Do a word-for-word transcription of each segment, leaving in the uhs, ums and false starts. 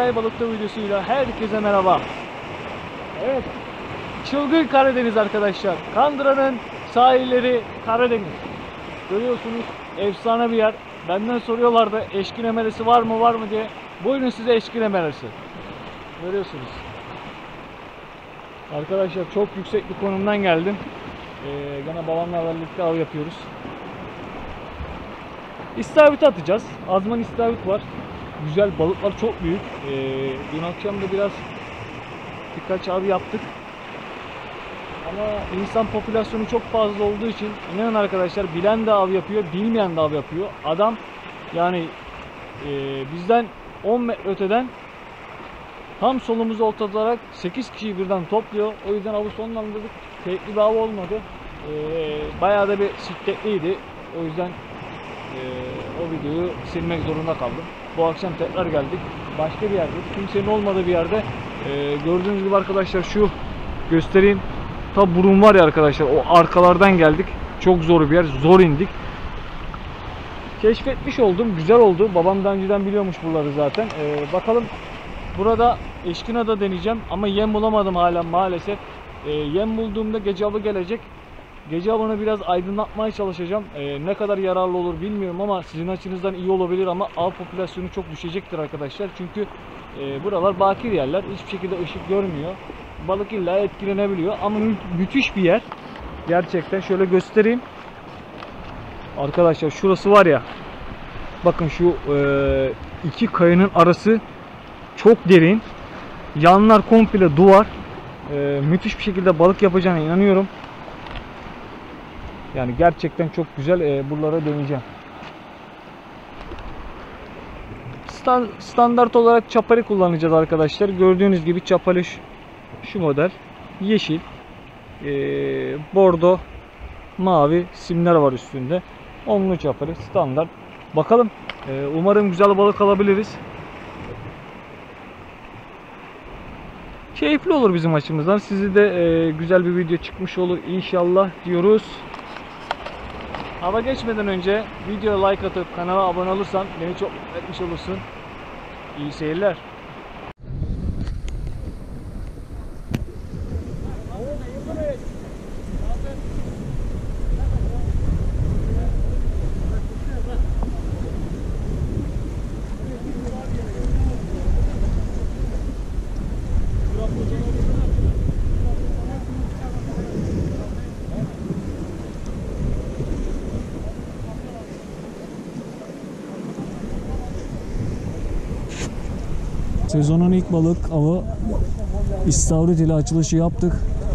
Oltay Balıkta videosuyla herkese merhaba. Evet, çılgın Karadeniz arkadaşlar. Kandıra'nın sahilleri Karadeniz. Görüyorsunuz, efsane bir yer. Benden soruyorlardı eşkin emelesi var mı var mı diye. Buyurun size eşkin emelesi. Görüyorsunuz. Arkadaşlar çok yüksek bir konumdan geldim. Ee, gene babamla birlikte av yapıyoruz. İstavrit atacağız. Azman istavrit var. Güzel, balıklar çok büyük. Ee, dün akşam da biraz birkaç av yaptık. Ama insan popülasyonu çok fazla olduğu için inanın arkadaşlar, bilen de av yapıyor, bilmeyen de av yapıyor. Adam yani e, bizden on metre öteden tam solumuzu oltalayarak sekiz kişiyi birden topluyor. O yüzden avı sonlandırdık. Keyifli bir av olmadı. E, bayağı da bir şiddetliydi. O yüzden e, o videoyu silmek zorunda kaldım. Bu akşam tekrar geldik. Başka bir yerde, kimsenin olmadığı bir yerde. E, gördüğünüz gibi arkadaşlar, şu göstereyim. Tabi burun var ya arkadaşlar, o arkalardan geldik. Çok zor bir yer, zor indik. Keşfetmiş oldum, güzel oldu. Babam daha önceden biliyormuş buraları zaten. Ee, bakalım, burada eşkinada deneyeceğim ama yem bulamadım hala maalesef. Ee, yem bulduğumda gece avı gelecek. Gece avını biraz aydınlatmaya çalışacağım. Ee, ne kadar yararlı olur bilmiyorum ama sizin açınızdan iyi olabilir, ama av popülasyonu çok düşecektir arkadaşlar. Çünkü e, buralar bakir yerler, hiçbir şekilde ışık görmüyor. Balık illa etkilenebiliyor ama mü müthiş bir yer. Gerçekten şöyle göstereyim. Arkadaşlar şurası var ya. Bakın şu e, iki kayanın arası çok derin. Yanlar komple duvar. E, müthiş bir şekilde balık yapacağına inanıyorum. Yani gerçekten çok güzel. E, buralara deneyeceğim. Stand, standart olarak çapari kullanacağız arkadaşlar. Gördüğünüz gibi çapari şu, şu model. Yeşil, e, bordo, mavi simler var üstünde. Onlu çapari standart. Bakalım. E, umarım güzel balık alabiliriz. Keyifli olur bizim açımızdan. Sizi de e, güzel bir video çıkmış olur inşallah diyoruz. Hava geçmeden önce videoya like atıp kanala abone olursan beni çok mutlu etmiş olursun. İyi seyirler. Sezonun ilk balık avı istavrit ile açılışı yaptık.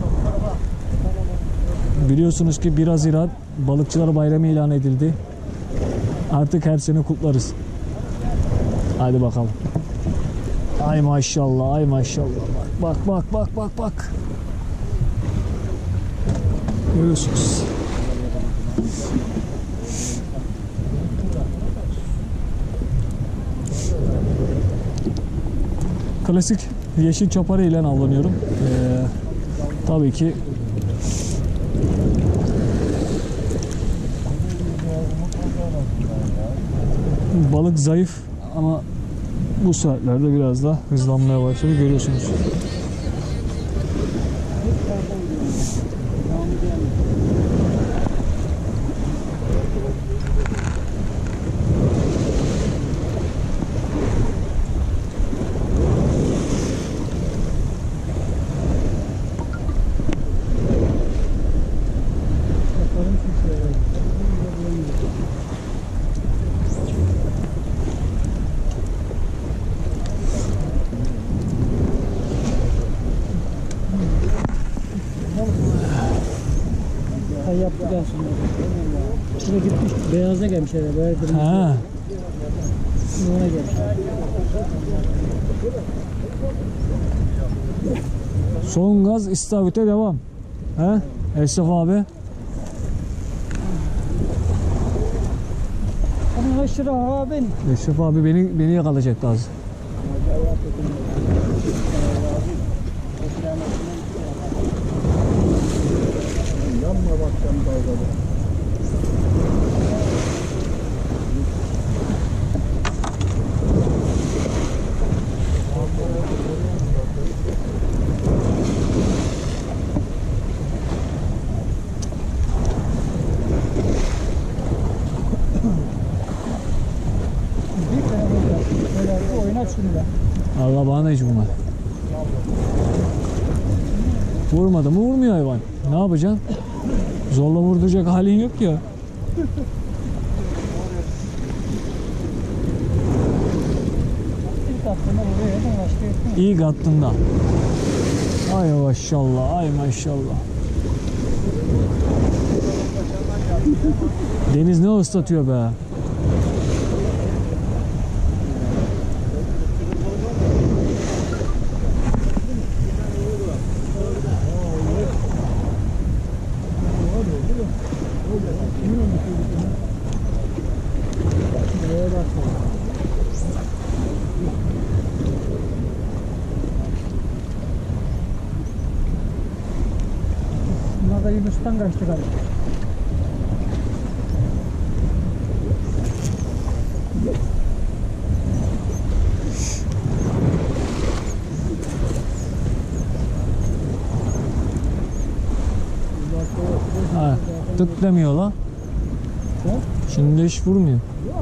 Biliyorsunuz ki bir Haziran Balıkçılar Bayramı ilan edildi. Artık her sene kutlarız. Hadi bakalım. Ay maşallah, ay maşallah. Bak bak bak bak bak. Görüyorsunuz. Klasik yeşil çapari ile avlanıyorum. Ee, tabii ki balık zayıf ama bu saatlerde biraz da hızlanmaya başladı, görüyorsunuz. Yaptık aslında. Şuraya gitmiş, beyaza gelmiş herhalde. Böyle kırmızı. Ha. Ona gelmiş. Son gaz istavrite devam. He? Eşref abi. Ama Eşref abi. Eşref abi beni beni yakalayacak lazım. Yanma bakacağım dalgalı. Yine şunu da. Allah bana da hiç vurmadı. Vurmadı mı vurmuyor hayvan. Ne yapacaksın? Zorla vurduracak halin yok ya. İlk aklına buraya da başka ettim. İyi kattın da. Ay maşallah, ay maşallah. Deniz ne ıslatıyor be. Bunlar da Yunus'tan kaçtı galiba. Ha, tık demiyor la. Şimdi hiç vurmuyor.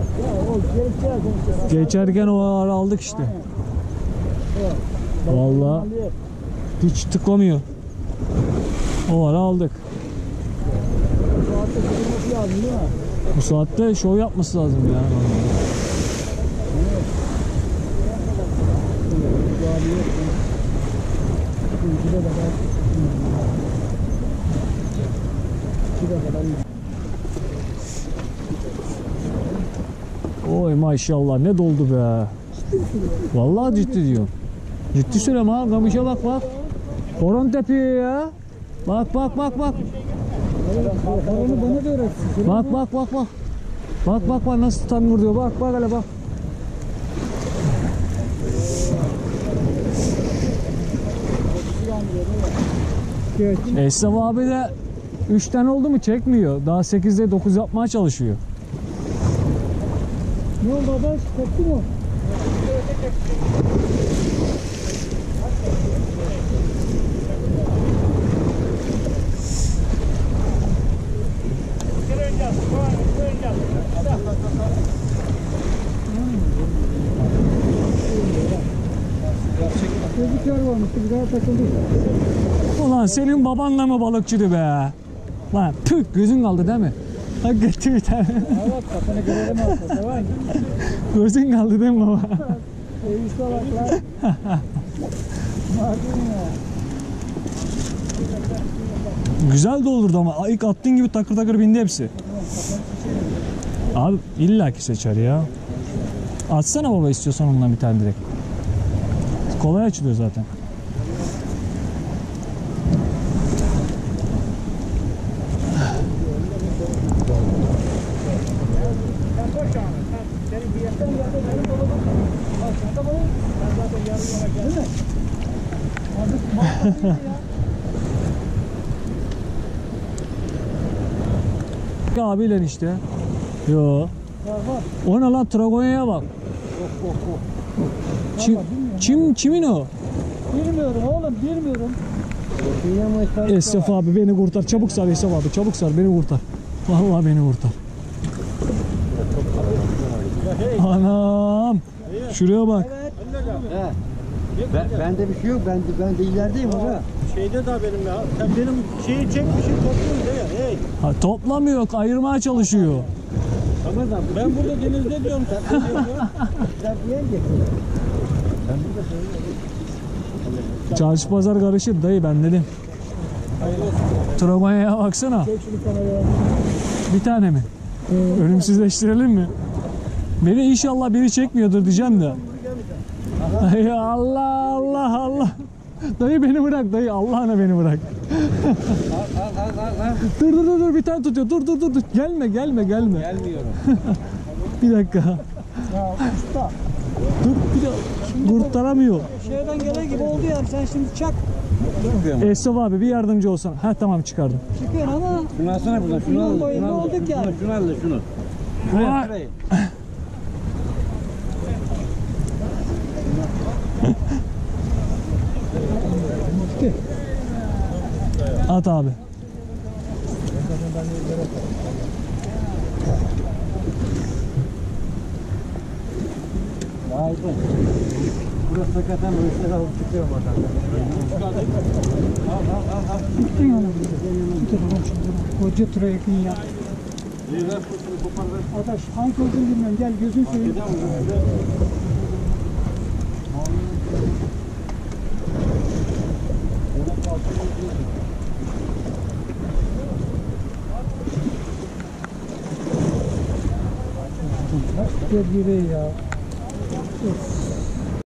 Geçerken o ara aldık işte. Vallahi hiç tıklamıyor. O ara aldık. Bu saatte şov yapması lazım ya. Oy maşallah ne doldu be. Vallahi ciddi diyorum. Ciddi söyleme ha. Kamışa bak bak. Horon tepiyor ya. Bak bak bak bak. Onu bana da öğretsin. Bak bak bak bak. Bak bak bak nasıl tam vuruyor. Bak bak hele bak. Evet. Esnaf abi de üç tane oldu mu çekmiyor. Daha sekizde dokuz yapmaya çalışıyor. Ne oldu adaş? Koptu mu? Gözlükler varmıştı. Bir daha takıldı. Ulan senin babanla mı balıkçıydı be? Lan tüh gözün kaldı değil mi? Hakikaten bir tane. Evet kafanı görelim aslında. Var mı? Gözün kaldı değil mi baba? İyi salaklar. Madem ya. Güzel doldurdu ama ilk attığın gibi takır takır bindi hepsi. Abi illaki seçer ya. Atsana baba istiyorsan ondan bir tane direkt. Kolay açılıyor zaten. Abiyle işte. Yo. O ne lan Tragonya'ya bak. Çim, çim, kimin o? Bilmiyorum oğlum bilmiyorum. Esnaf abi beni kurtar. Çabuk sar Esnaf abi. Çabuk sar beni kurtar. Vallahi beni kurtar. Anam. Şuraya bak. Ben, bende bir şey yok. Ben de, ben de ilerideyim hoca. Şeyde daha benim ya. Sen benim şeyi çekmişsin topluyorsun değil mi? Hey. Ha, toplamıyor. Ayırmaya çalışıyor. Tamam da Ben burada denizde diyorum. Sen ne diyorsun? sen niye getirdin? Çarşı pazar karışır dayı ben dedim. Tragonya'ya baksana. Bir tane mi? Ölümsüzleştirelim mi? Beni inşallah biri çekmiyordur diyeceğim de. Ay Allah Allah Allah. Dayı beni bırak dayı Allah'ına beni bırak. Al al al al. Dur dur dur dur bir tane tutuyor. Dur dur dur dur. Gelme gelme gelme. Gelmiyorum. Bir dakika. Ya usta. Dur bir dakika. Kurtaramıyor. Şeyden gele gibi oldu ya. Sen şimdi çak. Esnaf abi bir yardımcı olsan. Ha tamam çıkardım. Çıkıyorsun ama. Şunu alsana buradan. Şunu al. Bunun Şunu boyunda al. olduk Şunu, yani. şunu al da şunu. Vay. Şuraya şurayı. At abi. Aydın. Burası hakikaten böyle alıp çıkıyor bakalım. Gittin yani. Gittin komşum. Koca tura yakın ya. Adaş hangi olduğunu bilmiyorum. Gel gözün seveyim. Gel yüreği ya. Of.